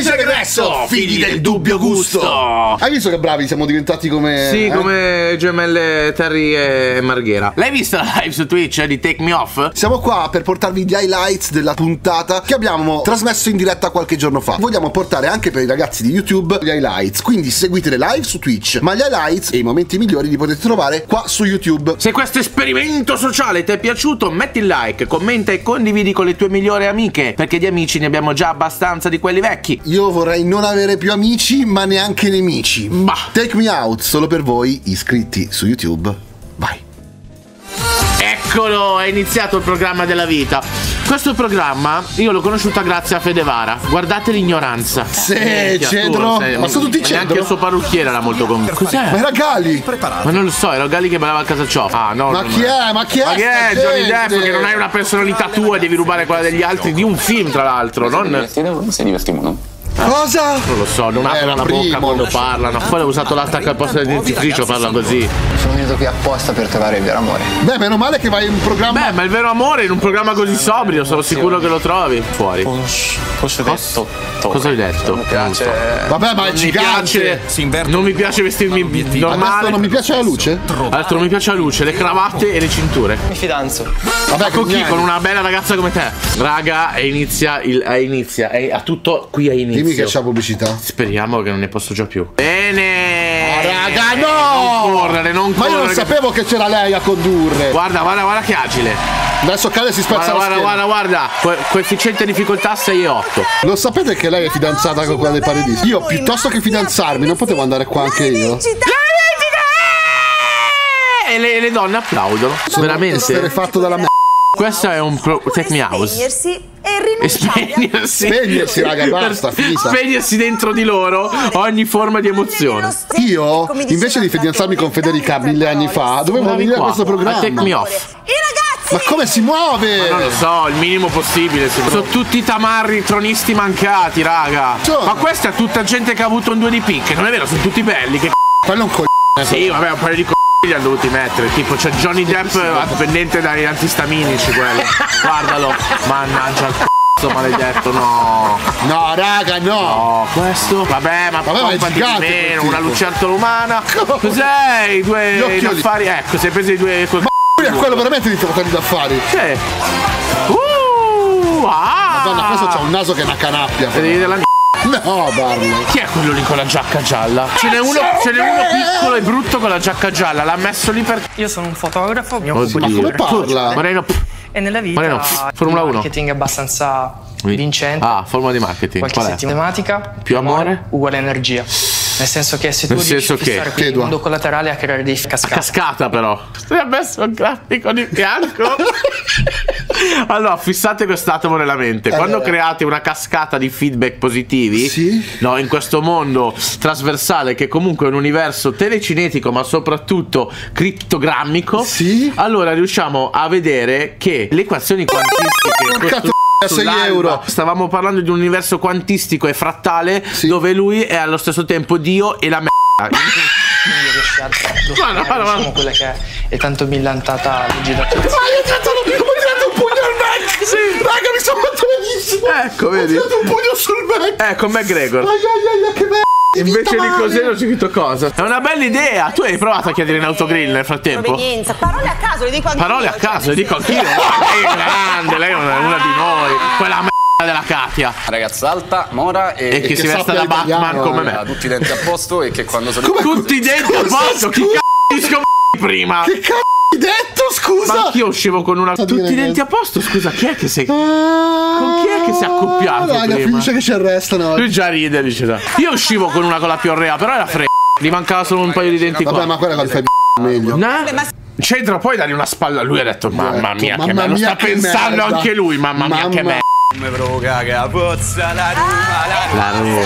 Eccoci regresso, figli del dubbio gusto. Hai visto che bravi siamo diventati come... Sì, come gemelle Terry e Marghera. L'hai vista la live su Twitch di Take Me Off? Siamo qua per portarvi gli highlights della puntata che abbiamo trasmesso in diretta qualche giorno fa. Vogliamo portare anche per i ragazzi di YouTube gli highlights, quindi seguite le live su Twitch, ma gli highlights e i momenti migliori li potete trovare qua su YouTube. Se questo esperimento sociale ti è piaciuto, metti il like, commenta e condividi con le tue migliori amiche, perché di amici ne abbiamo già abbastanza di quelli vecchi. Io vorrei non avere più amici, ma neanche nemici. Bah. Take Me Out solo per voi iscritti su YouTube. Vai. Eccolo, è iniziato il programma della vita. Questo programma io l'ho conosciuta grazie a Fedevara. Guardate l'ignoranza. Sì, Cedro. Ma sono tutti Cedro? Neanche il suo parrucchiere era molto convinto. Cos'è? Ma era Gali. Ma non lo so, era Gali che ballava a casa ciò. Ah, no. Ma chi è? Ma chi è? Ma che è Johnny Depp? Che non hai una personalità tua e devi rubare quella degli altri di un film, tra l'altro. Non Si divertivano, no? Cosa? Non lo so, non aprono la bocca quando parlano. Poi ho usato l'attacco al posto del dentifricio, parla così. Sono venuto qui apposta per trovare il vero amore. Beh, meno male che vai in un programma. Beh, ma il vero amore in un programma così sobrio, sono sicuro che lo trovi fuori. Cosa hai detto? Cosa hai detto? Mi piace. Vabbè, ma è gigante. Non mi piace vestirmi normale. Adesso non mi piace la luce? Adesso non mi piace la luce, le cravatte e le cinture. Mi fidanzo. Vabbè, Con chi? Con una bella ragazza come te. Raga, inizia. A tutto qui a inizio. Dimmi che c'è pubblicità. Speriamo che non ne posso già più. Bene. Oh, raga, no! Non correre. Ma io non sapevo che c'era lei a condurre. Guarda che agile. Adesso cade si spezza la schiena. Guarda. Coefficiente difficoltà 6,8. Lo sapete che lei è fidanzata con quella dei Paradisi? Io piuttosto che fidanzarmi non potevo andare qua anche io. E le donne applaudono. Veramente. Essere fatto dalla me. Questo è un Take Me House. E spegnersi, raga, basta, finita. Spegnersi dentro di loro ogni forma di emozione. Io, invece di fidanzarmi con Federica 1000 anni fa, dovevo venire a questo programma. Take Me Off. Ma come si muove? Ma non lo so, il minimo possibile. Sono tutti tamarri tronisti mancati, raga. Ma questa è tutta gente che ha avuto un 2 di picche. Non è vero, sono tutti belli. Che quello è un coglione. Sì, vabbè, un paio di li hanno dovuti mettere. Tipo c'è Johnny Depp dipendente dagli antistaminici quello. Guardalo. Mannaggia il c***o maledetto, no. No, raga, no. No, questo. Vabbè, ma è gigante, meno, una lucertola umana. Cos'è? I due affari. Ecco, sei preso i due. Ma è quello veramente di fratelli d'affari. Sì. Madonna, questo c'ha un naso che è una canappia. Vedi della mia. No, Barney. Chi è quello lì con la giacca gialla? Ce n'è uno piccolo e brutto con la giacca gialla. L'ha messo lì per. Io sono un fotografo, mi occupo di... Ma come parla? Moreno. E nella vita Formula 1. marketing è abbastanza vincente. Ah, formula di marketing. Qualche settimatica. Più amore uguale energia. Nel senso che se tu riesci a fissare il mondo collaterale a creare dei cascate. Cascata però. Ti ha messo un grafico di fianco. Allora, fissate quest'atomo nella mente. Quando create una cascata di feedback positivi, sì, no, in questo mondo trasversale che comunque è un universo telecinetico ma soprattutto crittogrammico, sì, allora riusciamo a vedere che le equazioni quantistiche 6 euro. Stavamo parlando di un universo quantistico e frattale, sì, dove lui è allo stesso tempo Dio e la merda. Diciamo quella che è tanto millantata legge da tutti. Ma io ho tirato un pugno al back. Sì, raga, mi sono fatto benissimo. Ecco, vedi? Ho tirato un pugno sul back. Ecco, McGregor. Che merda. Invece di così non c'è scritto cosa. È una bella idea. Tu hai provato a chiedere in autogrill nel frattempo? Parole a caso, le dico anche Parole a caso, le dico anch'io. Lei è grande, lei è una di noi. Quella merda della Katia. Ragazza alta, mora e che si veste da Batman come me. Ha tutti i denti a posto e che quando sono tutti i denti a posto. Chi c***o prima? Che c***o hai detto, scusa? Ma anch'io uscivo con una. Tutti i denti a posto, scusa, chi è che sei? Con chi è che si è accoppiato? Raga, finisce che ci arrestano. Lui già ride, dice. Io uscivo con una con la piorrea, però era fredda. Gli mancava solo un paio di denti qua. Vabbè, ma quella cosa fai meglio. C'entra poi dargli una spalla. Lui ha detto mamma mia che me lo sta pensando anche lui. Mamma mia che me. Come provoca che pozza la Lorenzo,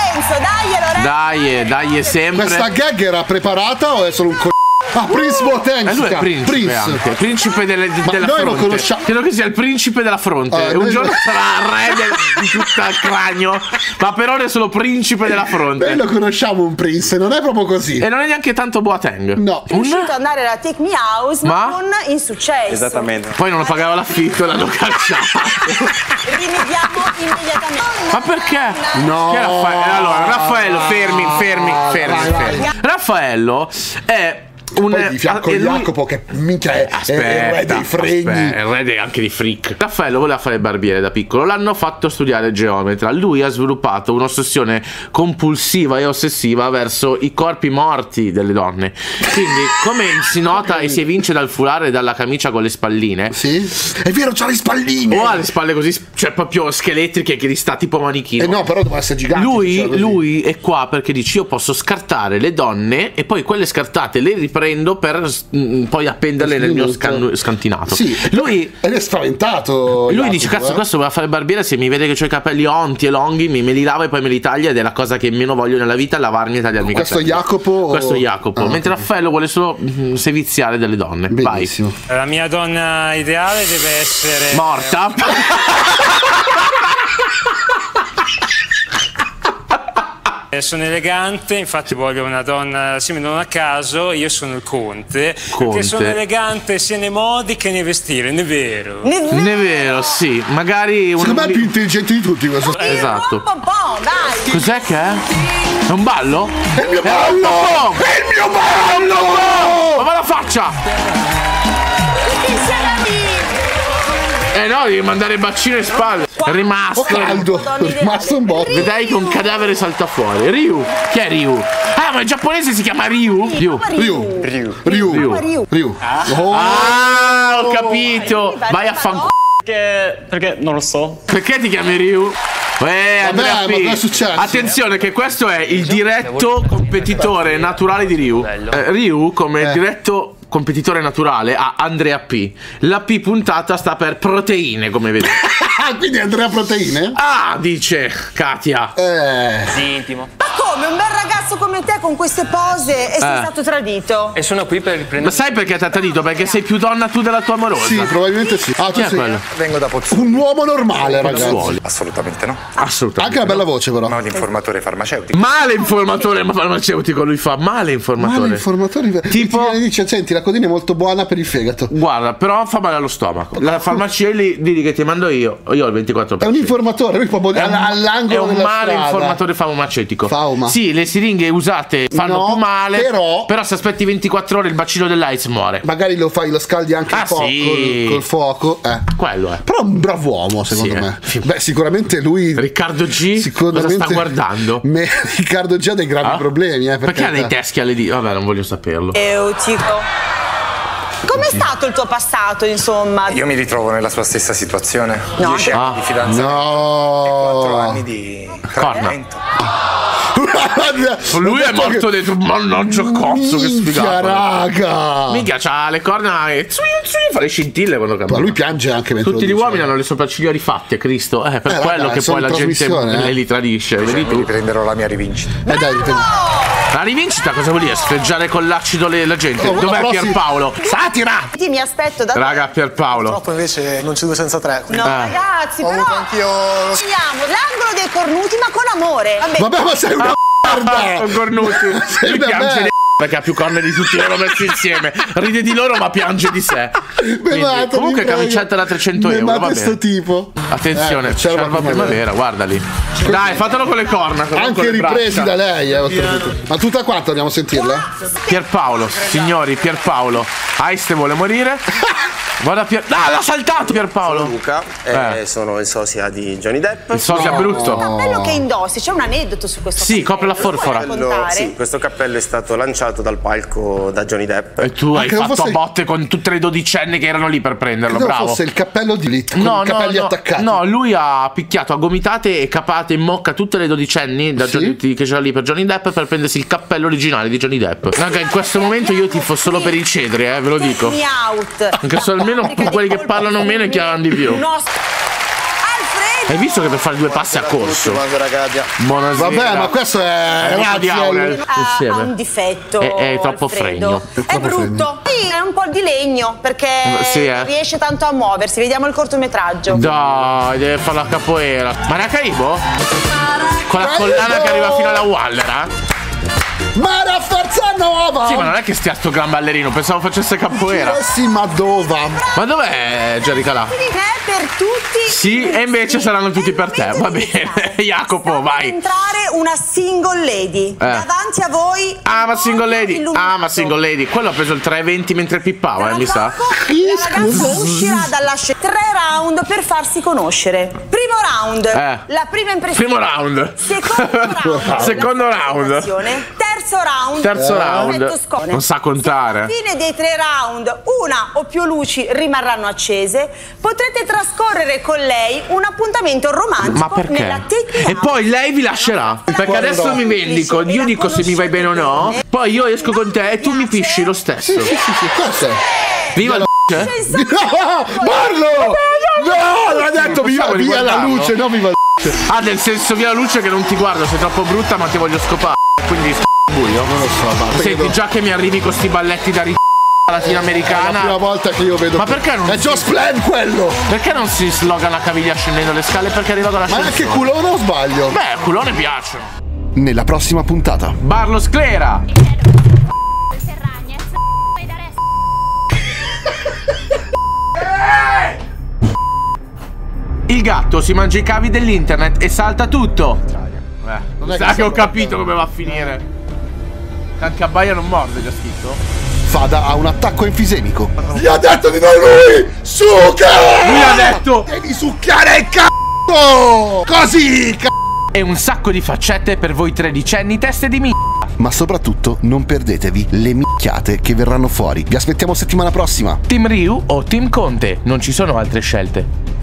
dai sempre. Questa gag era preparata o è solo un Ah, Prince Botenska. Lui è principe, principe della noi fronte. Lo conosciamo. Credo che sia il principe della fronte. Un giorno sarà re di tutto il cranio, ma per ora è solo principe della fronte. Noi lo conosciamo un Prince, non è proprio così. E non è neanche tanto Boateng. No. È riuscito ad andare alla Take Me House, ma con insuccesso. Esattamente. Poi non lo pagava l'affitto e l'hanno cacciato. Rimediamo Immediatamente. Ma perché? No. Che allora, Raffaello, fermi. Raffaello è poi di fianco a Jacopo che minchia è il re dei fregni. È il re anche di freak. Raffaello voleva fare il barbiere da piccolo, l'hanno fatto studiare geometra. Lui ha sviluppato un'ossessione compulsiva e ossessiva verso i corpi morti delle donne. Quindi come si nota e si evince dal foulard e dalla camicia con le spalline. Sì, è vero, c'ha le spalline. O ha le spalle così, cioè proprio scheletriche, che gli sta tipo manichino. No, però deve essere gigante. Lui è qua perché dice: io posso scartare le donne e poi quelle scartate le riprendo per poi appenderle nel mio scantinato. Sì, lui è spaventato. Lui dice: cazzo, questo voleva fare il barbiere, se mi vede che ho i capelli onti e lunghi me li lava e poi me li taglia, ed è la cosa che meno voglio nella vita, lavarmi e tagliarmi i capelli. Questo è Jacopo. Mentre Raffaello vuole solo seviziare delle donne. Benissimo. Vai. La mia donna ideale deve essere morta. Sono elegante, infatti voglio una donna, sì, non a caso, io sono il conte. Perché sono elegante sia nei modi che nei vestiti, ne è vero? Ne è vero, sì. Magari secondo me è più intelligente di tutti questo. Esatto. Dai. Cos'è che è? È un ballo? È il mio ballo! È il mio ballo! Ma la faccia! No, devi mandare bacino e spalle. È rimasto caldo. È rimasto un botto. Vedrai che un cadavere salta fuori. Ryu. Chi è Ryu? Ah, ma il giapponese si chiama Ryu? Ryu. Ah, ho capito. Vai a fanculo. Perché non lo so. Perché ti chiami Ryu? Andrea P. Ma cosa è successo? Attenzione che questo è il diretto competitore naturale di Ryu. Ryu come diretto competitore naturale a Andrea P. La P puntata sta per proteine, come vedete. Quindi Andrea Proteine? Ah, dice Katia. Sì, intimo. Ma come? Un bel ragazzo come te con queste pose e sei stato tradito? E sono qui per riprendere. Ma sai perché ti ha tradito? Perché sei più donna tu della tua amorosa. Sì, probabilmente sì. Chi è quello? Vengo da Pozzuoli. Un uomo normale, ragazzi. Assolutamente no. Assolutamente. Anche una bella voce, però. Ma un informatore farmaceutico. Male informatore farmaceutico, lui fa. Male informatore. Male informatore. Tipo dice: senti, la codina è molto buona per il fegato. Guarda, però fa male allo stomaco. La farmacia lì, digli che ti mando io ho il 24%. È un informatore, lui proprio all'angolo. È un male informatore farmaceutico. Sì, le siringhe usate fanno più male. Però se aspetti 24 ore il bacino dell'AIDS muore. Magari lo scaldi anche un po' col fuoco. Quello è. Però è un bravo uomo, secondo me. Beh, sicuramente lui. Riccardo G cosa sta guardando? Riccardo G ha dei gravi problemi. Perché ha dei teschi alle dita? Vabbè, non voglio saperlo. Com'è stato il tuo passato, insomma? Io mi ritrovo nella sua stessa situazione. 10 anni di fidanzamento e 4 anni di tradimento. Lui è morto dentro. Mannaggia cazzo, che sfigato. Raga. Minchia, c'ha le corna e fa le scintille quando cammina. Ma lui piange anche mentre tutti gli uomini hanno le sopracciglia rifatte, Cristo. Per quello che poi la gente li tradisce. Vedi tu? Riprenderò la mia rivincita. La rivincita cosa vuol dire? Sfreggiare con l'acido la gente. Dov'è Pierpaolo? Satira! Mi aspetto da Raga, Pierpaolo. Purtroppo invece non c'è 2 senza 3. No, ragazzi, però anch'io. Scegliamo l'angolo dei cornuti, ma con amore. Vabbè, ma sei una merda! Cornuti. Lui piange perché ha più corna di tutti loro messi insieme. Ride di loro ma piange di sé. Quindi, comunque camicetta da 300 euro. Va bene. Tipo. Attenzione, sciarpa primavera, guarda lì. Dai, fatelo con le corna. Anche ripresi da lei, Ma tutta quanto andiamo a sentirla? Pierpaolo, signori, Pierpaolo. Aiste vuole morire. Guarda l'ha saltato Pierpaolo. Sono Luca, sono il sosia di Johnny Depp. Il sosia brutto. Il cappello che indossi, c'è un aneddoto su questo cappello. Sì, copre la forfora. Sì, questo cappello è stato lanciato dal palco da Johnny Depp. E tu hai fatto a botte con tutte le dodicenni che erano lì per prenderlo. Credo bravo. fosse il cappello di Lit, con i capelli attaccati. No, lui ha picchiato a gomitate e capate in mocca tutte le dodicenni che c'era lì per Johnny Depp per prendersi il cappello originale di Johnny Depp. Raga, in questo momento io tifo solo per il Cedri, ve lo dico. Anche se almeno quelli che parlano meno e chiamano di più. Hai visto che per fare 2 passi a corso? Buonasera. Vabbè, ma questo è ha un difetto. È troppo fregno. È brutto. Sì, è un po' di legno perché non riesce tanto a muoversi. Vediamo il cortometraggio. Dai, deve fare la capoeira. Maracaibo? Con la collana che arriva fino alla Wallera? Mara Forza Nova! Sì, ma non è che stia sto gran ballerino, pensavo facesse capoeira. Sì, ma dove? Ma dov'è Jerry Calà? Per tutti. Sì, e invece saranno tutti per te. Va bene, Jacopo, vai. Entrare una single lady davanti a voi. Ma single lady. Ma single lady. Quello ha preso il 320 mentre pippava, mi sa. La ragazza uscirà dalla scena. 3 round per farsi conoscere. Primo round, la prima impressione. Primo round. Secondo round. Terzo round. Non sa contare. Alla fine dei 3 round, una o più luci rimarranno accese. Potrete trascorrere con lei un appuntamento romantico. Ma perché? Nella tecnica. E poi lei vi lascerà. Perché adesso mi vendico. Io dico se mi vai bene o no. Poi io esco con te e tu mi pisci lo stesso. Cosa? Viva la Barlo! No, l'ha detto via la luce, no viva la nel senso via la luce che non ti guardo, sei troppo brutta ma ti voglio scopare. Quindi buio. Non lo so, senti già che mi arrivi con sti balletti da latinoamericana. È la prima volta che io vedo. Ma perché non? È Just Plan quello! Perché non si sloga una caviglia scendendo le scale? Perché è arrivato la scena. Ma anche culone o sbaglio? Beh, culone piacciono. Nella prossima puntata. Barlo Sclera. Il gatto si mangia i cavi dell'internet e salta tutto. Sa che ho capito come va a finire. Anche a Baia non morde, già scritto. Fada ha un attacco enfisemico. Gli ha detto di non lui! Succa! Lui ha detto! Devi succhiare il c***o! Così, E un sacco di faccette per voi tredicenni teste di Ma soprattutto non perdetevi le minchiate che verranno fuori. Vi aspettiamo settimana prossima. Team Ryu o Team Conte? Non ci sono altre scelte.